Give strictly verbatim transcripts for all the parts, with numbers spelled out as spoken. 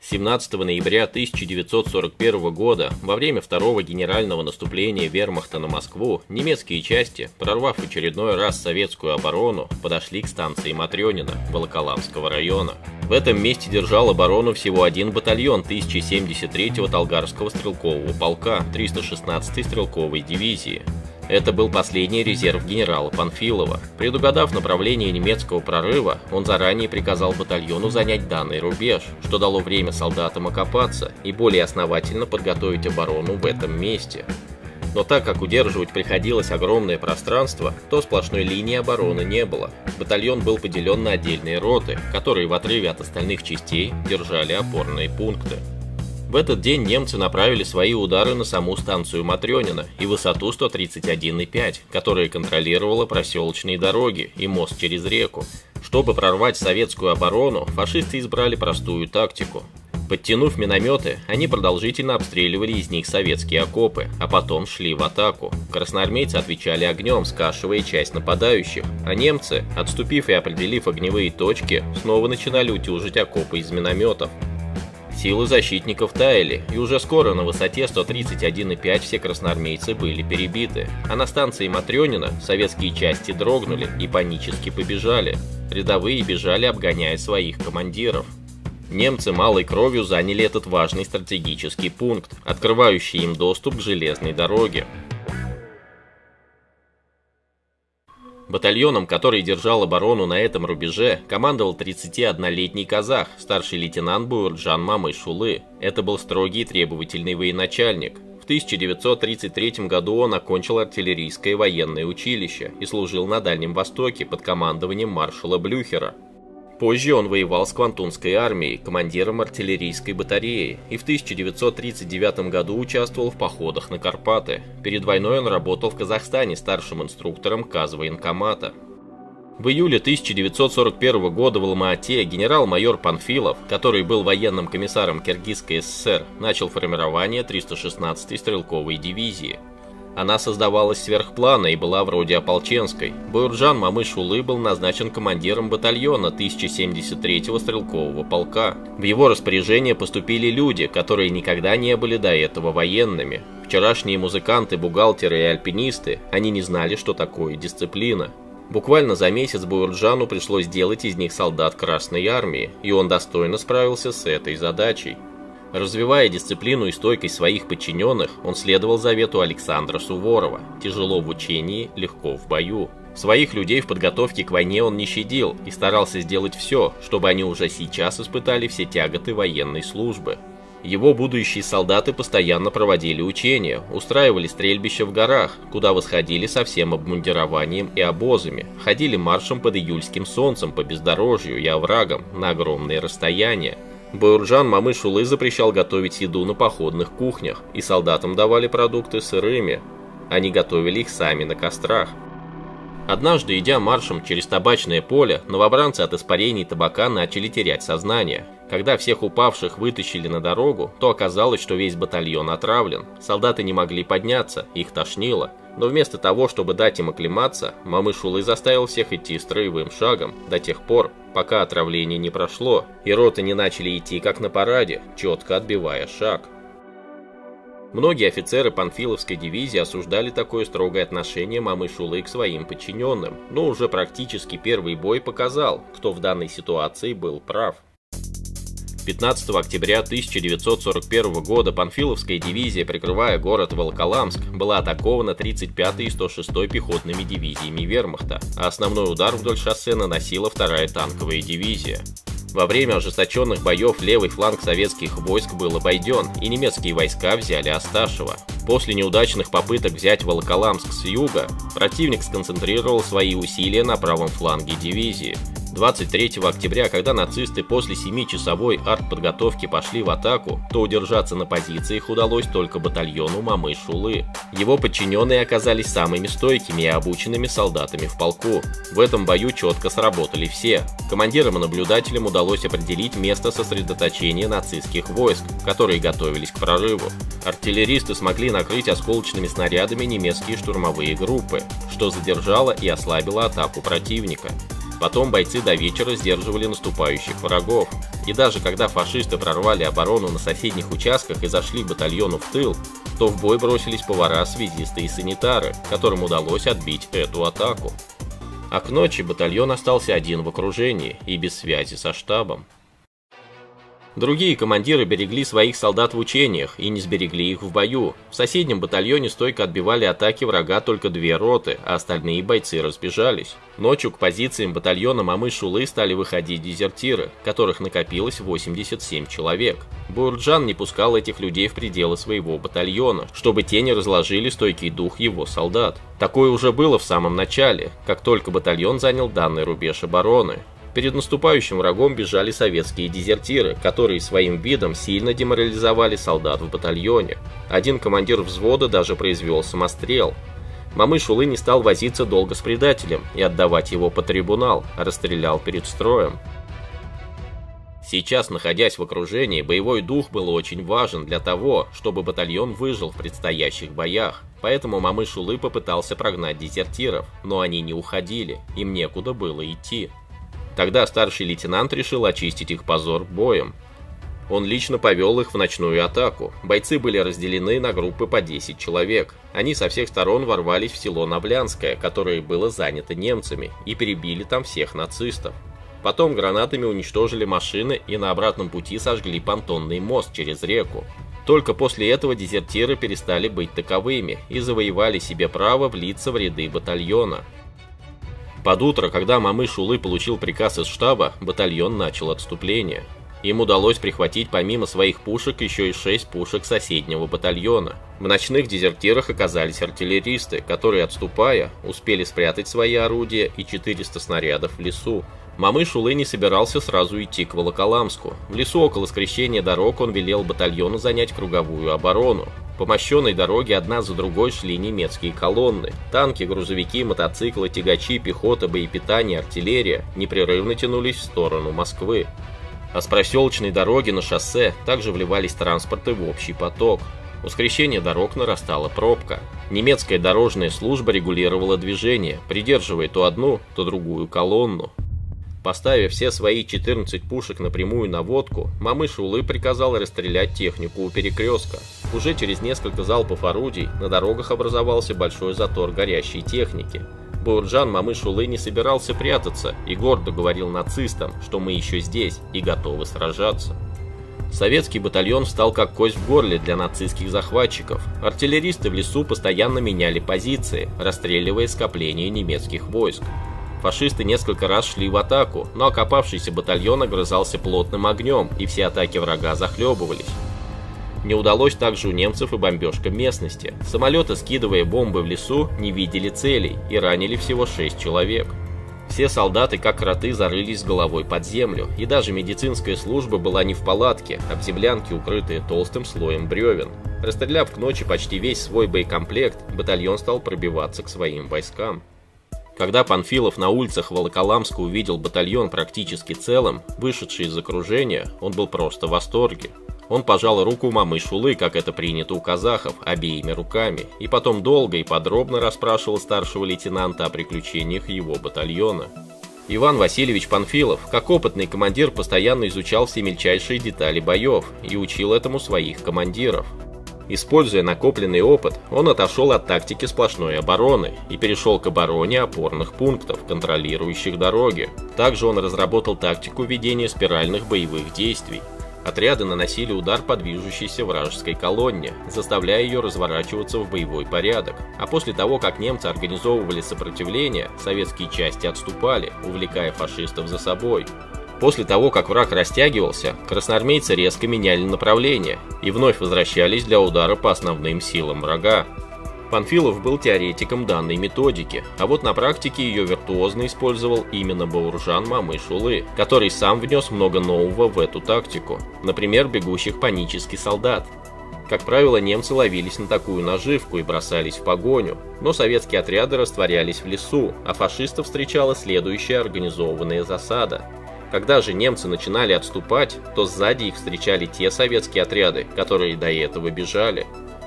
семнадцатого ноября тысяча девятьсот сорок первого года, во время второго генерального наступления вермахта на Москву, немецкие части, прорвав в очередной раз советскую оборону, подошли к станции Матрёнино Волоколамского района. В этом месте держал оборону всего один батальон тысяча семьдесят третьего Талгарского стрелкового полка триста шестнадцатой стрелковой дивизии. Это был последний резерв генерала Панфилова. Предугадав направление немецкого прорыва, он заранее приказал батальону занять данный рубеж, что дало время солдатам окопаться и более основательно подготовить оборону в этом месте. Но так как удерживать приходилось огромное пространство, то сплошной линии обороны не было. Батальон был поделен на отдельные роты, которые в отрыве от остальных частей держали опорные пункты. В этот день немцы направили свои удары на саму станцию Матрёнино и высоту сто тридцать один и пять, которая контролировала проселочные дороги и мост через реку. Чтобы прорвать советскую оборону, фашисты избрали простую тактику. Подтянув минометы, они продолжительно обстреливали из них советские окопы, а потом шли в атаку. Красноармейцы отвечали огнем, скашивая часть нападающих, а немцы, отступив и определив огневые точки, снова начинали утюжить окопы из минометов. Силы защитников таяли, и уже скоро на высоте сто тридцать один и пять все красноармейцы были перебиты, а на станции Матрёнино советские части дрогнули и панически побежали. Рядовые бежали, обгоняя своих командиров. Немцы малой кровью заняли этот важный стратегический пункт, открывающий им доступ к железной дороге. Батальоном, который держал оборону на этом рубеже, командовал тридцатиоднолетний казах, старший лейтенант Буюрджан Мамыш-Улы. Это был строгий и требовательный военачальник. В тысяча девятьсот тридцать третьем году он окончил артиллерийское военное училище и служил на Дальнем Востоке под командованием маршала Блюхера. Позже он воевал с Квантунской армией, командиром артиллерийской батареи, и в тысяча девятьсот тридцать девятом году участвовал в походах на Карпаты. Перед войной он работал в Казахстане старшим инструктором Казвоенкомата. В июле тысяча девятьсот сорок первого года в Алма-Ате генерал-майор Панфилов, который был военным комиссаром Киргизской ССР, начал формирование триста шестнадцатой стрелковой дивизии. Она создавалась сверхплана и была вроде ополченской. Буюрджан Мамыш-Улы был назначен командиром батальона тысяча семьдесят третьего стрелкового полка. В его распоряжение поступили люди, которые никогда не были до этого военными. Вчерашние музыканты, бухгалтеры и альпинисты, они не знали, что такое дисциплина. Буквально за месяц Буюрджану пришлось сделать из них солдат Красной армии, и он достойно справился с этой задачей. Развивая дисциплину и стойкость своих подчиненных, он следовал завету Александра Суворова: тяжело в учении, легко в бою. Своих людей в подготовке к войне он не щадил и старался сделать все, чтобы они уже сейчас испытали все тяготы военной службы. Его будущие солдаты постоянно проводили учения, устраивали стрельбища в горах, куда восходили со всем обмундированием и обозами, ходили маршем под июльским солнцем по бездорожью и оврагам на огромные расстояния. Буюрджан Мамыш-Улы запрещал готовить еду на походных кухнях, и солдатам давали продукты сырыми. Они готовили их сами на кострах. Однажды, идя маршем через табачное поле, новобранцы от испарений табака начали терять сознание. Когда всех упавших вытащили на дорогу, то оказалось, что весь батальон отравлен. Солдаты не могли подняться, их тошнило. Но вместо того, чтобы дать им оклематься, Мамыш-Улы заставил всех идти строевым шагом до тех пор, пока отравление не прошло, и роты не начали идти как на параде, четко отбивая шаг. Многие офицеры Панфиловской дивизии осуждали такое строгое отношение Мамыш-Улы к своим подчиненным, но уже практически первый бой показал, кто в данной ситуации был прав. пятнадцатого октября тысяча девятьсот сорок первого года Панфиловская дивизия, прикрывая город Волоколамск, была атакована тридцать пятой и сто шестой пехотными дивизиями вермахта, а основной удар вдоль шоссе наносила вторая танковая дивизия. Во время ожесточенных боев левый фланг советских войск был обойден, и немецкие войска взяли Осташево. После неудачных попыток взять Волоколамск с юга, противник сконцентрировал свои усилия на правом фланге дивизии. двадцать третьего октября, когда нацисты после семичасовой артподготовки пошли в атаку, то удержаться на позициях удалось только батальону Мамыш-Улы. Его подчиненные оказались самыми стойкими и обученными солдатами в полку. В этом бою четко сработали все. Командирам и наблюдателям удалось определить место сосредоточения нацистских войск, которые готовились к прорыву. Артиллеристы смогли накрыть осколочными снарядами немецкие штурмовые группы, что задержало и ослабило атаку противника. Потом бойцы до вечера сдерживали наступающих врагов. И даже когда фашисты прорвали оборону на соседних участках и зашли батальону в тыл, то в бой бросились повара, связисты и санитары, которым удалось отбить эту атаку. А к ночи батальон остался один в окружении и без связи со штабом. Другие командиры берегли своих солдат в учениях и не сберегли их в бою. В соседнем батальоне стойко отбивали атаки врага только две роты, а остальные бойцы разбежались. Ночью к позициям батальона Мамыш-Улы стали выходить дезертиры, которых накопилось восемьдесят семь человек. Буурджан не пускал этих людей в пределы своего батальона, чтобы те не разложили стойкий дух его солдат. Такое уже было в самом начале, как только батальон занял данный рубеж обороны. Перед наступающим врагом бежали советские дезертиры, которые своим видом сильно деморализовали солдат в батальоне. Один командир взвода даже произвел самострел. Мамыш-Улы не стал возиться долго с предателем и отдавать его под трибунал, а расстрелял перед строем. Сейчас, находясь в окружении, боевой дух был очень важен для того, чтобы батальон выжил в предстоящих боях. Поэтому Мамыш-Улы попытался прогнать дезертиров, но они не уходили, им некуда было идти. Тогда старший лейтенант решил очистить их позор боем. Он лично повел их в ночную атаку. Бойцы были разделены на группы по десять человек. Они со всех сторон ворвались в село Наблянское, которое было занято немцами, и перебили там всех нацистов. Потом гранатами уничтожили машины и на обратном пути сожгли понтонный мост через реку. Только после этого дезертиры перестали быть таковыми и завоевали себе право влиться в ряды батальона. Под утро, когда Мамыш-Улы получил приказ из штаба, батальон начал отступление. Им удалось прихватить помимо своих пушек еще и шесть пушек соседнего батальона. В ночных дезертирах оказались артиллеристы, которые, отступая, успели спрятать свои орудия и четыреста снарядов в лесу. Мамыш-Улы не собирался сразу идти к Волоколамску. В лесу около скрещения дорог он велел батальону занять круговую оборону. По мощенной дороге одна за другой шли немецкие колонны. Танки, грузовики, мотоциклы, тягачи, пехота, боепитание, артиллерия непрерывно тянулись в сторону Москвы. А с проселочной дороги на шоссе также вливались транспорты в общий поток. У скрещения дорог нарастала пробка. Немецкая дорожная служба регулировала движение, придерживая то одну, то другую колонну. Поставив все свои четырнадцать пушек на прямую наводку, Мамыш-Улы приказал расстрелять технику у перекрестка. Уже через несколько залпов орудий на дорогах образовался большой затор горящей техники. Буурджан Мамыш-Улы не собирался прятаться и гордо говорил нацистам, что мы еще здесь и готовы сражаться. Советский батальон встал как кость в горле для нацистских захватчиков. Артиллеристы в лесу постоянно меняли позиции, расстреливая скопления немецких войск. Фашисты несколько раз шли в атаку, но окопавшийся батальон огрызался плотным огнем, и все атаки врага захлебывались. Не удалось также у немцев и бомбежка местности. Самолеты, скидывая бомбы в лесу, не видели целей и ранили всего шесть человек. Все солдаты, как кроты, зарылись с головой под землю, и даже медицинская служба была не в палатке, а в землянке, укрытые толстым слоем бревен. Расстреляв к ночи почти весь свой боекомплект, батальон стал пробиваться к своим войскам. Когда Панфилов на улицах Волоколамска увидел батальон практически целым, вышедший из окружения, он был просто в восторге. Он пожал руку Мамыш-Улы, как это принято у казахов, обеими руками, и потом долго и подробно расспрашивал старшего лейтенанта о приключениях его батальона. Иван Васильевич Панфилов, как опытный командир, постоянно изучал все мельчайшие детали боев и учил этому своих командиров. Используя накопленный опыт, он отошел от тактики сплошной обороны и перешел к обороне опорных пунктов, контролирующих дороги. Также он разработал тактику ведения спиральных боевых действий. Отряды наносили удар по движущейся вражеской колонне, заставляя ее разворачиваться в боевой порядок. А после того, как немцы организовывали сопротивление, советские части отступали, увлекая фашистов за собой. После того, как враг растягивался, красноармейцы резко меняли направление и вновь возвращались для удара по основным силам врага. Панфилов был теоретиком данной методики, а вот на практике ее виртуозно использовал именно Буурджан Мамыш-Улы, который сам внес много нового в эту тактику, например, бегущих панически солдат. Как правило, немцы ловились на такую наживку и бросались в погоню, но советские отряды растворялись в лесу, а фашистов встречала следующая организованная засада. Когда же немцы начинали отступать, то сзади их встречали те советские отряды, которые до этого бежали.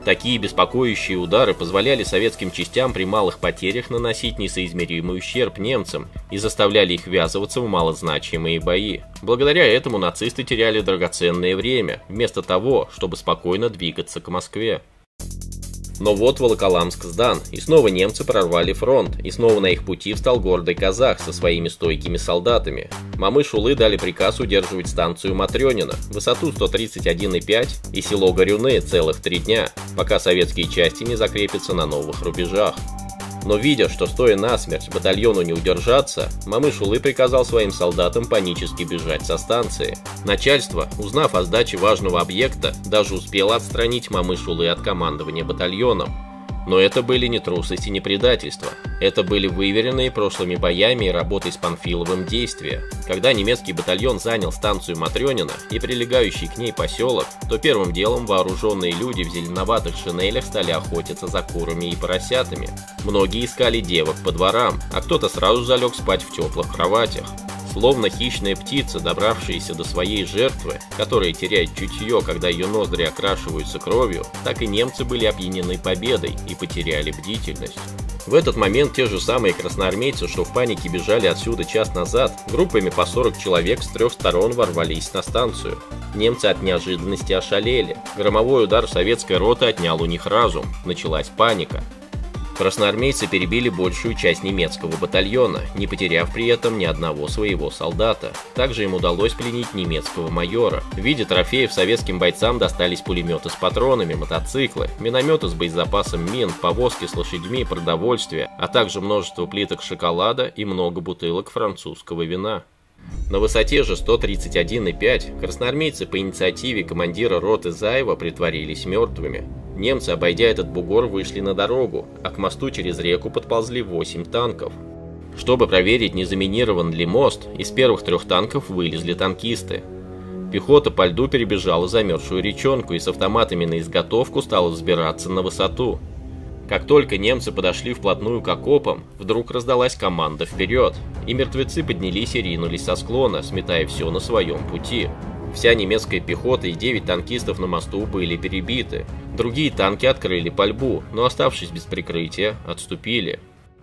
Такие беспокоящие удары позволяли советским частям при малых потерях наносить несоизмеримый ущерб немцам и заставляли их ввязываться в малозначимые бои. Благодаря этому нацисты теряли драгоценное время, вместо того, чтобы спокойно двигаться к Москве. Но вот Волоколамск сдан, и снова немцы прорвали фронт, и снова на их пути встал гордый казах со своими стойкими солдатами. Мамыш-Улы дали приказ удерживать станцию Матрёнино, высоту сто тридцать один и пять и село Горюны целых три дня, пока советские части не закрепятся на новых рубежах. Но видя, что стоя насмерть батальону не удержаться, Мамыш-Улы приказал своим солдатам панически бежать со станции. Начальство, узнав о сдаче важного объекта, даже успело отстранить Мамыш-Улы от командования батальоном. Но это были не трусость и не предательство. Это были выверенные прошлыми боями и работой с Панфиловым действия. Когда немецкий батальон занял станцию Матрёнино и прилегающий к ней поселок, то первым делом вооруженные люди в зеленоватых шинелях стали охотиться за курами и поросятами. Многие искали девок по дворам, а кто-то сразу залег спать в теплых кроватях. Словно хищная птица, добравшаяся до своей жертвы, которая теряет чутье, когда ее ноздри окрашиваются кровью, так и немцы были опьянены победой и потеряли бдительность. В этот момент те же самые красноармейцы, что в панике бежали отсюда час назад, группами по сорок человек с трех сторон ворвались на станцию. Немцы от неожиданности ошалели. Громовой удар советской роты отнял у них разум. Началась паника. Красноармейцы перебили большую часть немецкого батальона, не потеряв при этом ни одного своего солдата. Также им удалось пленить немецкого майора. В виде трофеев советским бойцам достались пулеметы с патронами, мотоциклы, минометы с боезапасом мин, повозки с лошадьми, продовольствие, а также множество плиток шоколада и много бутылок французского вина. На высоте же сто тридцать один и пять красноармейцы по инициативе командира роты Заева притворились мертвыми. Немцы, обойдя этот бугор, вышли на дорогу, а к мосту через реку подползли восемь танков. Чтобы проверить, не заминирован ли мост, из первых трех танков вылезли танкисты. Пехота по льду перебежала замерзшую речонку и с автоматами на изготовку стала взбираться на высоту. Как только немцы подошли вплотную к окопам, вдруг раздалась команда «Вперед!», и мертвецы поднялись и ринулись со склона, сметая все на своем пути. Вся немецкая пехота и девять танкистов на мосту были перебиты. Другие танки открыли пальбу, но, оставшись без прикрытия, отступили.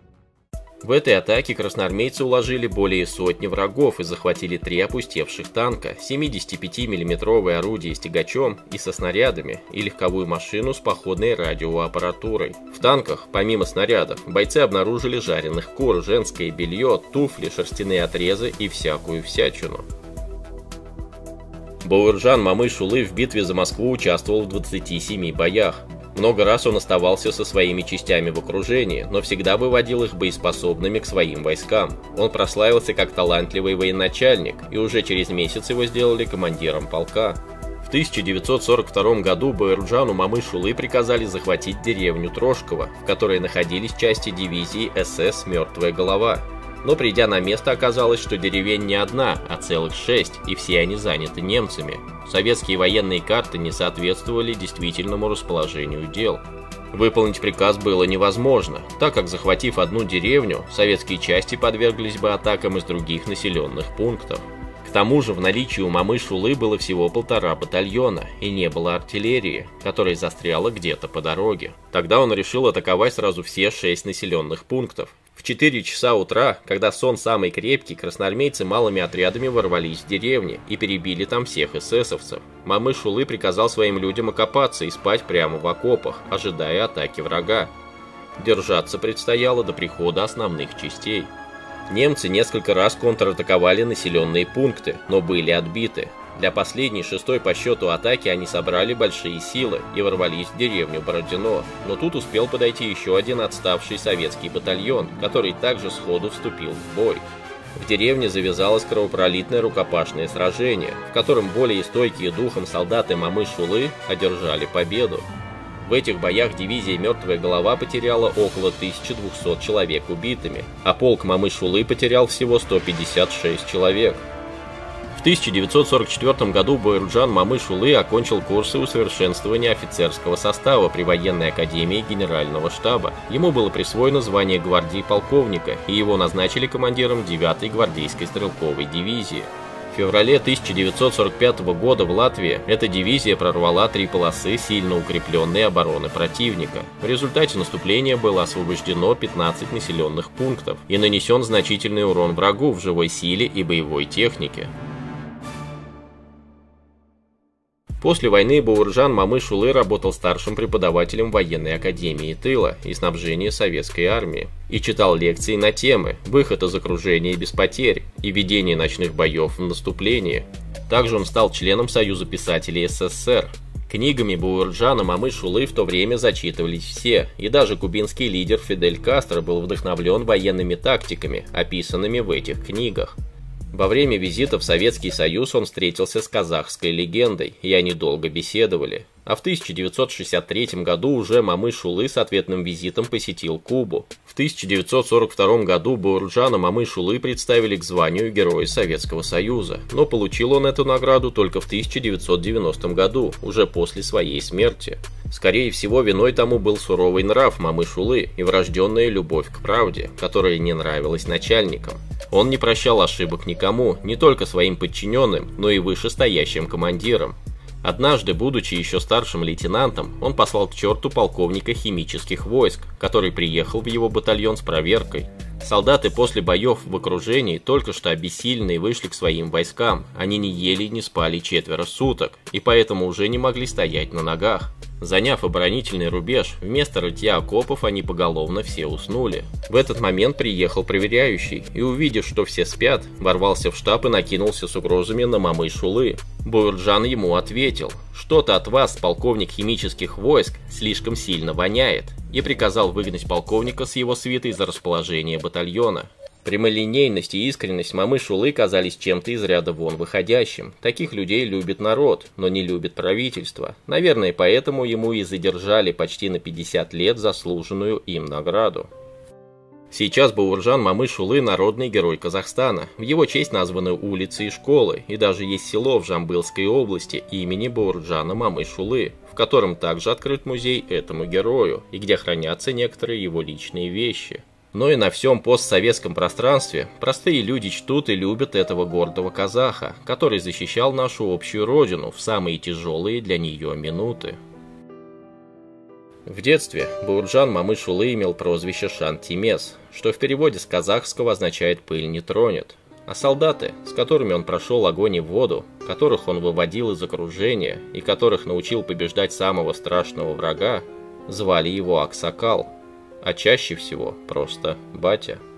В этой атаке красноармейцы уложили более сотни врагов и захватили три опустевших танка, семидесятипятимиллиметровое орудие с тягачом и со снарядами, и легковую машину с походной радиоаппаратурой. В танках, помимо снарядов, бойцы обнаружили жареных кур, женское белье, туфли, шерстяные отрезы и всякую всячину. Бауыржан Мамыш-Улы в битве за Москву участвовал в двадцати семи боях. Много раз он оставался со своими частями в окружении, но всегда выводил их боеспособными к своим войскам. Он прославился как талантливый военачальник, и уже через месяц его сделали командиром полка. В тысяча девятьсот сорок втором году Бауыржану Мамыш-Улы приказали захватить деревню Трошково, в которой находились части дивизии эс эс «Мертвая голова». Но придя на место, оказалось, что деревень не одна, а целых шесть, и все они заняты немцами. Советские военные карты не соответствовали действительному расположению дел. Выполнить приказ было невозможно, так как, захватив одну деревню, советские части подверглись бы атакам из других населенных пунктов. К тому же в наличии у Мамыш-Улы было всего полтора батальона, и не было артиллерии, которая застряла где-то по дороге. Тогда он решил атаковать сразу все шесть населенных пунктов. В четыре часа утра, когда сон самый крепкий, красноармейцы малыми отрядами ворвались в деревни и перебили там всех эсэсовцев. Мамыш-Улы приказал своим людям окопаться и спать прямо в окопах, ожидая атаки врага. Держаться предстояло до прихода основных частей. Немцы несколько раз контратаковали населенные пункты, но были отбиты. Для последней, шестой по счету атаки они собрали большие силы и ворвались в деревню Бородино, но тут успел подойти еще один отставший советский батальон, который также сходу вступил в бой. В деревне завязалось кровопролитное рукопашное сражение, в котором более стойкие духом солдаты Мамыш-Улы одержали победу. В этих боях дивизия «Мертвая голова» потеряла около тысячи двухсот человек убитыми, а полк Мамыш-Улы потерял всего сто пятьдесят шесть человек. В тысяча девятьсот сорок четвёртом году Бауыржан Мамыш-Улы окончил курсы усовершенствования офицерского состава при военной академии Генерального штаба. Ему было присвоено звание гвардии полковника, и его назначили командиром девятой гвардейской стрелковой дивизии. В феврале тысяча девятьсот сорок пятого года в Латвии эта дивизия прорвала три полосы сильно укрепленной обороны противника. В результате наступления было освобождено пятнадцать населенных пунктов и нанесен значительный урон врагу в живой силе и боевой технике. После войны Бауыржан Мамышулы работал старшим преподавателем военной академии тыла и снабжения советской армии и читал лекции на темы «Выход из окружения без потерь» и «Ведение ночных боев в наступлении». Также он стал членом Союза писателей СССР. Книгами Бауыржана Мамышулы в то время зачитывались все, и даже кубинский лидер Фидель Кастро был вдохновлен военными тактиками, описанными в этих книгах. Во время визита в Советский Союз он встретился с казахской легендой, и они долго беседовали. А в тысяча девятьсот шестьдесят третьем году уже Мамышулы с ответным визитом посетил Кубу. В тысяча девятьсот сорок втором году Бауыржана Мамышулы представили к званию Героя Советского Союза, но получил он эту награду только в тысяча девятьсот девяностом году, уже после своей смерти. Скорее всего, виной тому был суровый нрав Мамышулы и врожденная любовь к правде, которая не нравилась начальникам. Он не прощал ошибок никому, не только своим подчиненным, но и вышестоящим командирам. Однажды, будучи еще старшим лейтенантом, он послал к черту полковника химических войск, который приехал в его батальон с проверкой. Солдаты после боев в окружении только что обессиленные вышли к своим войскам, они не ели и не спали четверо суток, и поэтому уже не могли стоять на ногах. Заняв оборонительный рубеж, вместо рытья окопов они поголовно все уснули. В этот момент приехал проверяющий и, увидев, что все спят, ворвался в штаб и накинулся с угрозами на Мамышулы. Бауыржан ему ответил: «Что-то от вас, полковник химических войск, слишком сильно воняет», и приказал выгнать полковника с его свитой за расположение батальона. Прямолинейность и искренность Мамышулы казались чем-то из ряда вон выходящим. Таких людей любит народ, но не любит правительство. Наверное, поэтому ему и задержали почти на пятьдесят лет заслуженную им награду. Сейчас Бауыржан Мамышулы – народный герой Казахстана. В его честь названы улицы и школы, и даже есть село в Жамбылской области имени Бауыржана Мамышулы, в котором также открыт музей этому герою, и где хранятся некоторые его личные вещи. Но и на всем постсоветском пространстве простые люди чтут и любят этого гордого казаха, который защищал нашу общую родину в самые тяжелые для нее минуты. В детстве Бауыржан Мамышулы имел прозвище Шан-Тимес, что в переводе с казахского означает «пыль не тронет». А солдаты, с которыми он прошел огонь и воду, которых он выводил из окружения и которых научил побеждать самого страшного врага, звали его Аксакал, а чаще всего просто батя.